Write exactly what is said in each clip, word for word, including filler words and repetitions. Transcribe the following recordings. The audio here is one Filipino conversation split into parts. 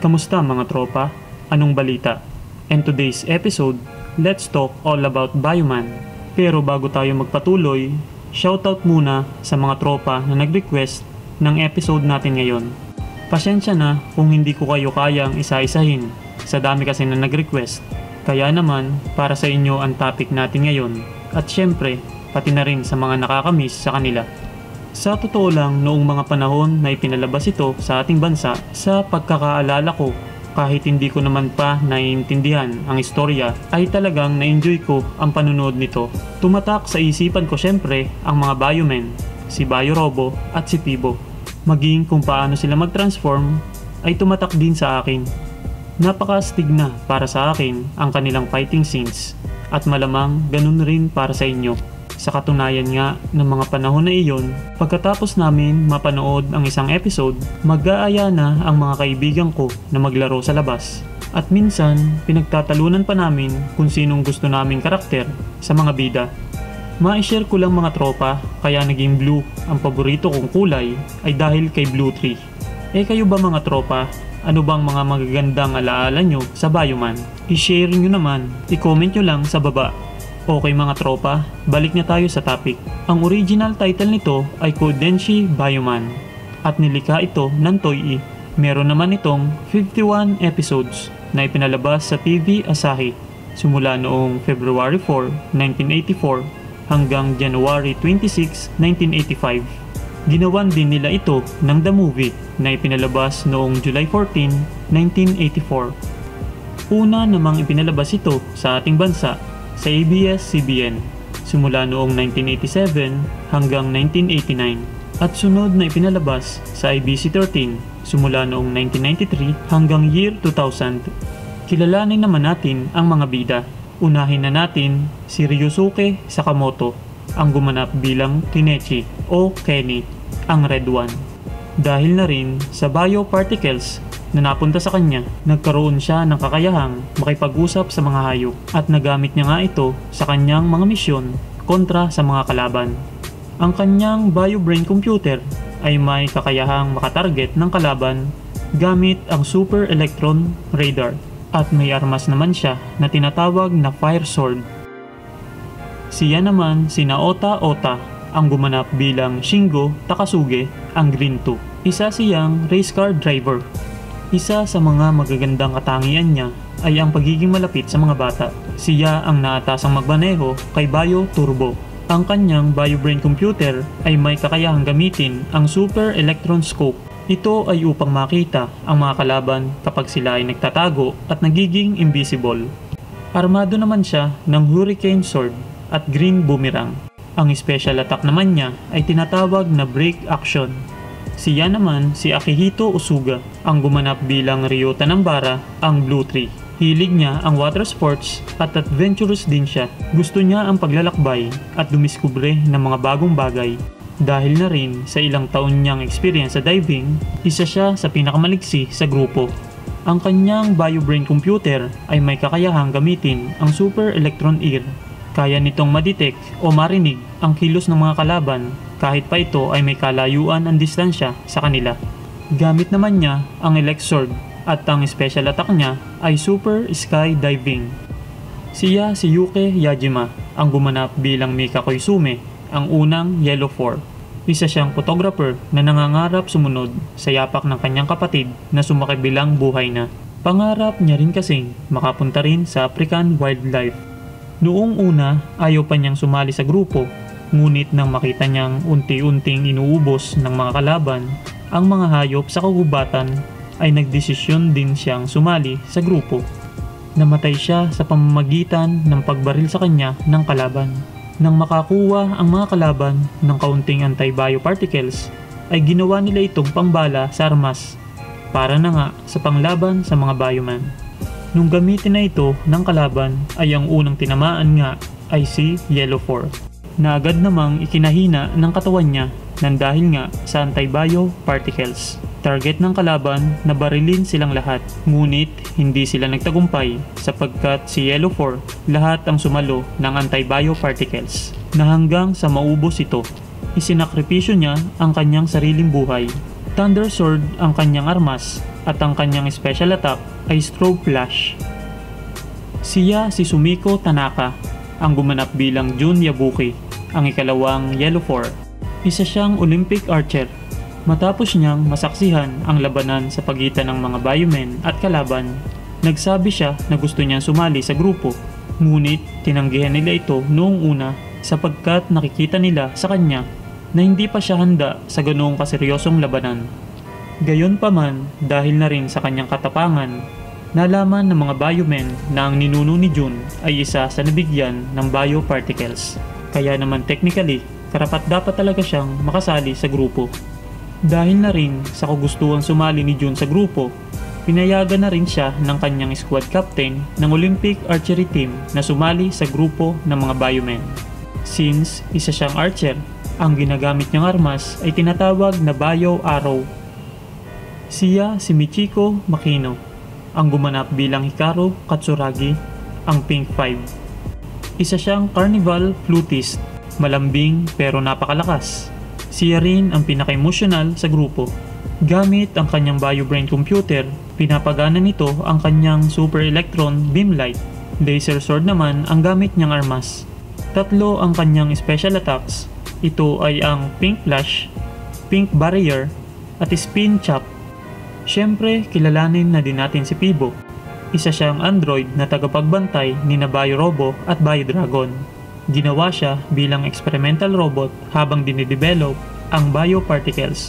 Kamusta mga tropa? Anong balita? In today's episode, let's talk all about Bioman. Pero bago tayo magpatuloy, shoutout muna sa mga tropa na nag-request ng episode natin ngayon. Pasensya na kung hindi ko kayo kayang isa-isahin, sa dami kasi na nag-request. Kaya naman, para sa inyo ang topic natin ngayon, at syempre, pati na rin sa mga nakakamiss sa kanila. Sa totoo lang, noong mga panahon na ipinalabas ito sa ating bansa, sa pagkakaalala ko, kahit hindi ko naman pa naiintindihan ang istorya, ay talagang na-enjoy ko ang panunood nito. Tumatak sa isipan ko syempre ang mga Bioman, si Biorobo at si Pibo. Maging kung paano sila mag-transform, ay tumatak din sa akin. Napaka-astig na para sa akin ang kanilang fighting scenes, at malamang ganun rin para sa inyo. Sa katunayan nga ng mga panahon na iyon, pagkatapos namin mapanood ang isang episode, mag-aaya na ang mga kaibigan ko na maglaro sa labas. At minsan, pinagtatalunan pa namin kung sinong gusto naming karakter sa mga bida. Ma-share ko lang mga tropa, kaya naging blue ang paborito kong kulay ay dahil kay Blue Tree. Eh kayo ba mga tropa? Ano bang mga magagandang alaala nyo sa Bioman? I-share nyo naman, i-comment nyo lang sa baba. Okay mga tropa, balik na tayo sa topic. Ang original title nito ay Kodenshi Bioman at nilikha ito ng Toie. Meron naman itong fifty-one episodes na ipinalabas sa T V Asahi simula noong February four, nineteen eighty-four hanggang January twenty-six, nineteen eighty-five. Ginawan din nila ito ng The Movie na ipinalabas noong July fourteen, nineteen eighty-four. Una namang ipinalabas ito sa ating bansa sa A B S C B N simula noong nineteen eighty-seven hanggang nineteen eighty-nine at sunod na ipinalabas sa A B C thirteen simula noong nineteen ninety-three hanggang year two thousand. Kilalanin naman natin ang mga bida. Unahin na natin si Ryusuke Sakamoto, ang gumanap bilang Kinechi o Kenny, ang Red One. Dahil na rin sa bioparticles na napunta sa kanya, nagkaroon siya ng kakayahang makipag-usap sa mga hayop at nagamit niya nga ito sa kanyang mga misyon kontra sa mga kalaban. Ang kanyang bio-brain computer ay may kakayahang makatarget ng kalaban gamit ang Super Electron Radar at may armas naman siya na tinatawag na Fire Sword. Siya naman si Naota Ota ang gumanap bilang Shingo Takasuge, ang Green two. Isa siyang race car driver. Isa sa mga magagandang katangian niya ay ang pagiging malapit sa mga bata. Siya ang naatasang magmaneho kay Bio Turbo. Ang kanyang bio-brain computer ay may kakayahang gamitin ang Super Electron Scope. Ito ay upang makita ang mga kalaban kapag sila ay nagtatago at nagiging invisible. Armado naman siya ng Hurricane Sword at Green Boomerang. Ang special attack naman niya ay tinatawag na Break Action. Siya naman si Akihito Usuga, ang gumanap bilang Ryota ng Bara, ang Blue Tree. Hilig niya ang water sports at adventurous din siya. Gusto niya ang paglalakbay at dumiskubre ng mga bagong bagay. Dahil na rin sa ilang taon niyang experience sa diving, isa siya sa pinakamaliksi sa grupo. Ang kanyang bio-brain computer ay may kakayahang gamitin ang Super Electron Ear. Kaya nitong madetect o marinig ang kilos ng mga kalaban kahit pa ito ay may kalayuan ang distansya sa kanila. Gamit naman niya ang Elect Sword at ang special attack niya ay Super Sky Diving. Siya si Yuke Yajima, ang gumanap bilang Mika Koizumi, ang unang Yellow four. Isa siyang photographer na nangangarap sumunod sa yapak ng kanyang kapatid na sumaki bilang buhay na. Pangarap niya rin kasing makapunta rin sa African wildlife. Noong una, ayaw pa niyang sumali sa grupo, ngunit nang makita niyang unti-unting inuubos ng mga kalaban ang mga hayop sa kagubatan, ay nagdesisyon din siyang sumali sa grupo. Namatay siya sa pamamagitan ng pagbaril sa kanya ng kalaban. Nang makakuha ang mga kalaban ng kaunting anti-bioparticles, ay ginawa nila itong pangbala sa armas para na nga sa panglaban sa mga Bioman. Nung gamitin na ito ng kalaban ay ang unang tinamaan nga ay si Yellow four, na agad namang ikinahina ng katawan niya nang dahil nga sa anti-bio particles. Target ng kalaban na barilin silang lahat, ngunit hindi sila nagtagumpay sapagkat si Yellow four lahat ang sumalo ng anti-bio particles na hanggang sa maubos ito. Isinakripisyo niya ang kanyang sariling buhay. Thunder Sword ang kanyang armas at ang kanyang special attack ay strobe flash. Siya si Sumiko Tanaka, ang gumanap bilang Jun Yabuki, ang ikalawang Yellow four. Isa siyang Olympic archer. Matapos niyang masaksihan ang labanan sa pagitan ng mga Bioman at kalaban, nagsabi siya na gusto niyang sumali sa grupo. Ngunit tinanggihan nila ito noong una sapagkat nakikita nila sa kanya na hindi pa siya handa sa ganoong kaseryosong labanan. Gayunpaman, dahil na rin sa kanyang katapangan, nalaman ng mga Bioman na ang ninuno ni Jun ay isa sa nabigyan ng bioparticles. Kaya naman technically, karapat dapat talaga siyang makasali sa grupo. Dahil na rin sa kagustuhan sumali ni Jun sa grupo, pinayagan na rin siya ng kanyang squad captain ng Olympic archery team na sumali sa grupo ng mga Bioman. Since isa siyang archer, ang ginagamit niyang armas ay tinatawag na bio arrow. Siya si Michiko Makino, ang gumanap bilang Hikaru Katsuragi, ang Pink five. Isa siyang carnival flutist, malambing pero napakalakas. Siya rin ang pinaka-emotional sa grupo. Gamit ang kanyang bio-brain computer, pinapagana nito ang kanyang super electron beam light. Laser sword naman ang gamit niyang armas. Tatlo ang kanyang special attacks. Ito ay ang Pink Flash, Pink Barrier, at Spin Chop. Siyempre, kilalanin na din natin si Pibo. Isa siyang android na tagapagbantay ni na Bio Robo at Bio Dragon. Ginawa siya bilang experimental robot habang dinidevelop ang bioparticles.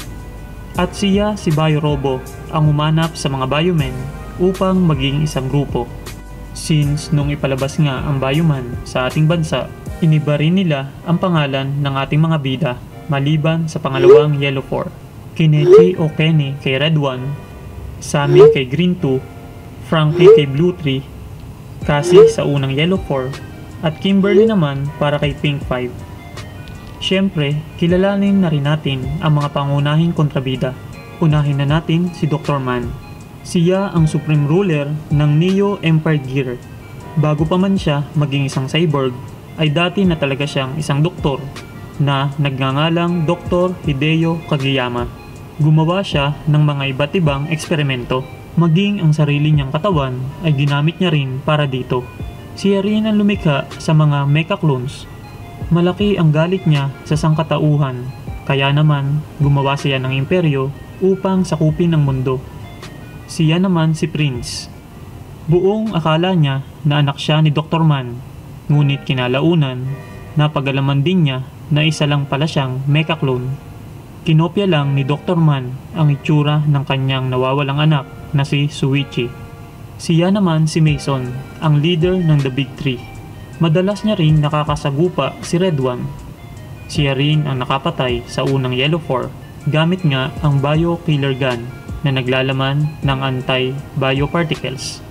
At siya si Bio Robo ang umanap sa mga Bioman upang maging isang grupo. Since nung ipalabas nga ang Bioman sa ating bansa, iniba rin nila ang pangalan ng ating mga bida maliban sa pangalawang Yellow four. Kinechi o Kenny kay Red one, Sammy kay Green two, Frankie kay Blue three, Cassie sa unang Yellow four, at Kimberly naman para kay Pink five. Siyempre, kilalanin na rin natin ang mga pangunahing kontrabida. Unahin na natin si Doctor Man. Siya ang Supreme Ruler ng Neo Empire Gear. Bago pa man siya maging isang cyborg, ay dati na talaga siyang isang doktor na nagngangalang Doktor Hideo Kageyama. Gumawa siya ng mga iba't ibang eksperimento. Maging ang sarili niyang katawan ay ginamit niya rin para dito. Siya rin ang lumikha sa mga mecha clones. Malaki ang galit niya sa sangkatauhan, kaya naman gumawa siya ng imperyo upang sakupin ang mundo. Siya naman si Prince. Buong akala niya na anak siya ni Doctor Man, ngunit kinalaunan, napagalaman din niya na isa lang pala siyang mecha clone. Kinopya lang ni Doctor Man ang itsura ng kanyang nawawalang anak na si Suichi. Siya naman si Mason, ang leader ng The Big Three. Madalas niya rin nakakasagupa si Red one. Siya rin ang nakapatay sa unang Yellow four gamit nga ang Bio Killer Gun na naglalaman ng anti-bioparticles.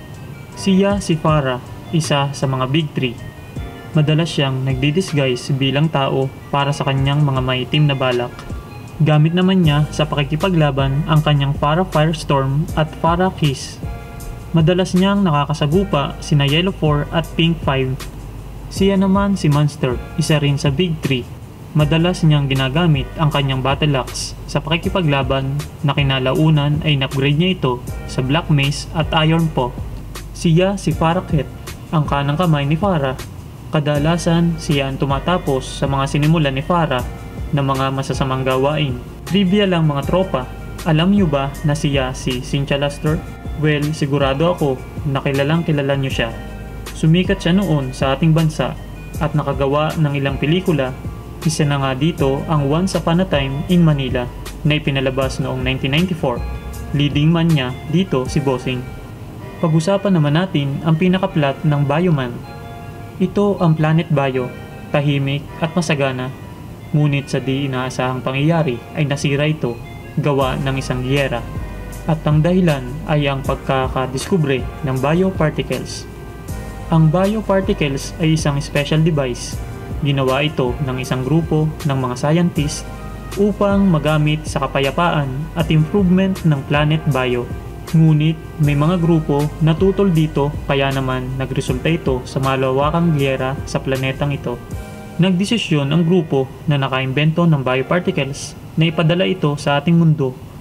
Siya si Farah, isa sa mga Big Three. Madalas siyang nagdi-disguise bilang tao para sa kanyang mga maitim na balak. Gamit naman niya sa pakikipaglaban ang kanyang Farah Firestorm at Farah Kiss. Madalas niyang nakakasagupa sina Yellow four at Pink five. Siya naman si Monster, isa rin sa Big Three. Madalas niyang ginagamit ang kanyang Battle Axe sa pakikipaglaban na kinalaunan ay na-upgrade niya ito sa Black Mace at Iron Paw. Siya si Farah Ket, ang kanang kamay ni Farah. Kadalasan siya ang tumatapos sa mga sinimulan ni Farah na mga masasamang gawain. Trivia lang mga tropa, alam niyo ba na siya si Cynthia Luster? Well, sigurado ako na kilalang kilala niyo siya. Sumikat siya noon sa ating bansa at nakagawa ng ilang pelikula. Isa na nga dito ang Once Upon a Time in Manila na ipinalabas noong nineteen ninety-four. Leading man niya dito si Bossing. Pag-usapan naman natin ang pinaka-plot ng Bioman. Ito ang Planet Bio, tahimik at masagana. Ngunit sa di inaasahang pangyayari ay nasira ito, gawa ng isang giyera. At ang dahilan ay ang pagkakadiskubre ng bioparticles. Ang bioparticles ay isang special device. Ginawa ito ng isang grupo ng mga scientist upang magamit sa kapayapaan at improvement ng Planet Bio. Ngunit may mga grupo na tutol dito kaya naman nagresulta ito sa malawakang giyera sa planetang ito. Nagdesisyon ang grupo na nakaimbento ng bioparticles na ipadala ito sa ating mundo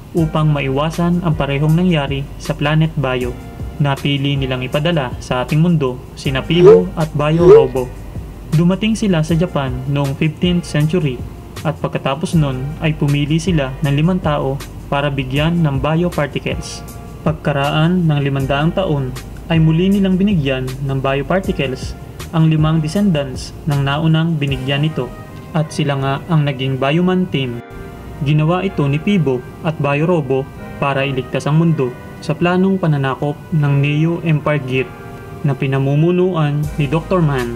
upang maiwasan ang parehong nangyari sa Planet Bio. Napili nilang ipadala sa ating mundo sina Pivo at Bio Robo. Dumating sila sa Japan noong fifteenth century at pagkatapos nun ay pumili sila ng limang tao para bigyan ng bioparticles. Pagkaraan ng limandaang taon ay muli nilang binigyan ng bioparticles ang limang descendants ng naunang binigyan nito at sila nga ang naging Bioman team. Ginawa ito ni Pivo at Bio Robo para iligtas ang mundo sa planong pananakop ng Neo Empire Gear na pinamumunuan ni Doctor Man.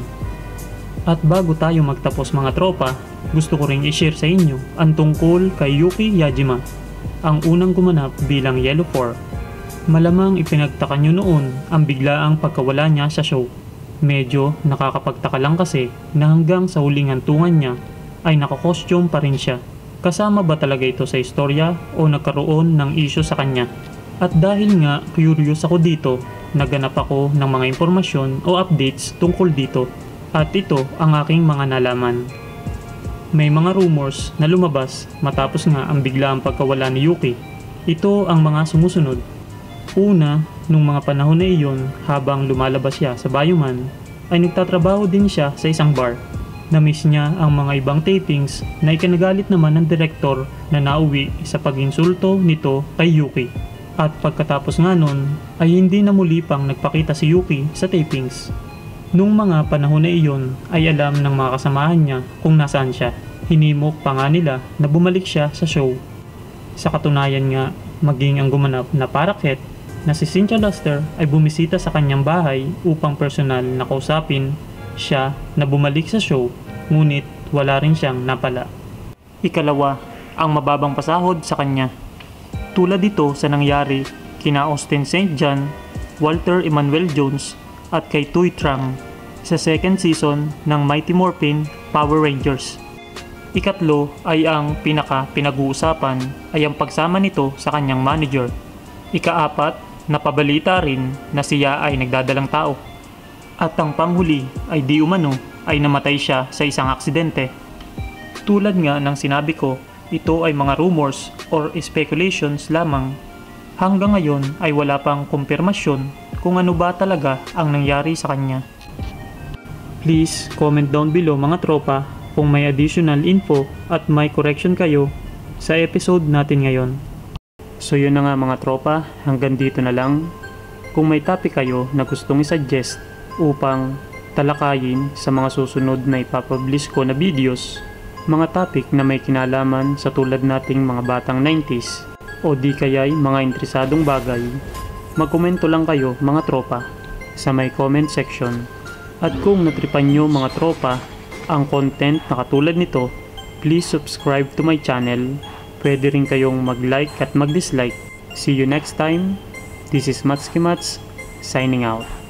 At bago tayo magtapos mga tropa, gusto ko ring i-share sa inyo ang tungkol kay Yuki Yajima, ang unang gumanap bilang Yellow four. Malamang ipinagtaka nyo noon ang biglaang pagkawala niya sa show. Medyo nakakapagtaka lang kasi na hanggang sa huling hantungan niya ay nakakostume pa rin siya. Kasama ba talaga ito sa istorya o nagkaroon ng issue sa kanya? At dahil nga curious ako dito, naganap ako ng mga impormasyon o updates tungkol dito. At ito ang aking mga nalaman. May mga rumors na lumabas matapos nga ang biglaang pagkawala ni Yuki. Ito ang mga sumusunod. Una, nung mga panahon na iyon habang lumalabas siya sa Bioman, ay nagtatrabaho din siya sa isang bar. Na-miss niya ang mga ibang tapings na ikinagalit naman ng direktor na nauwi sa pag-insulto nito kay Yuki. At pagkatapos nga nun, ay hindi na muli pang nagpakita si Yuki sa tapings. Nung mga panahon na iyon ay alam ng mga kasamahan niya kung nasaan siya. Hinimok pa nga nila na bumalik siya sa show. Sa katunayan nga, maging ang gumanap na Paraket na si Cynthia Luster ay bumisita sa kanyang bahay upang personal na kausapin siya na bumalik sa show, ngunit wala rin siyang napala. Ikalawa, ang mababang pasahod sa kanya. Tulad dito sa nangyari kina Austin Saint John, Walter Emmanuel Jones at kay Toie sa second season ng Mighty Morphin Power Rangers. Ikatlo ay ang pinaka pinag-uusapan ay ang pagsama nito sa kanyang manager. Ikaapat, napabalita rin na siya ay nagdadalang tao. At ang panghuli ay di umano ay namatay siya sa isang aksidente. Tulad nga ng sinabi ko, ito ay mga rumors or speculations lamang. Hanggang ngayon ay wala pang kumpirmasyon kung ano ba talaga ang nangyari sa kanya. Please comment down below mga tropa kung may additional info at may correction kayo sa episode natin ngayon. So yun na nga mga tropa, hanggang dito na lang. Kung may topic kayo na gustong isuggest upang talakayin sa mga susunod na ipapublish ko na videos, mga topic na may kinalaman sa tulad nating mga batang nineties o di kaya'y mga interesadong bagay, magkomento lang kayo mga tropa sa may comment section. At kung natripan nyo mga tropa ang content na katulad nito, please subscribe to my channel. Pwede rin kayong mag-like at mag-dislike. See you next time. This is Matski Mats signing out.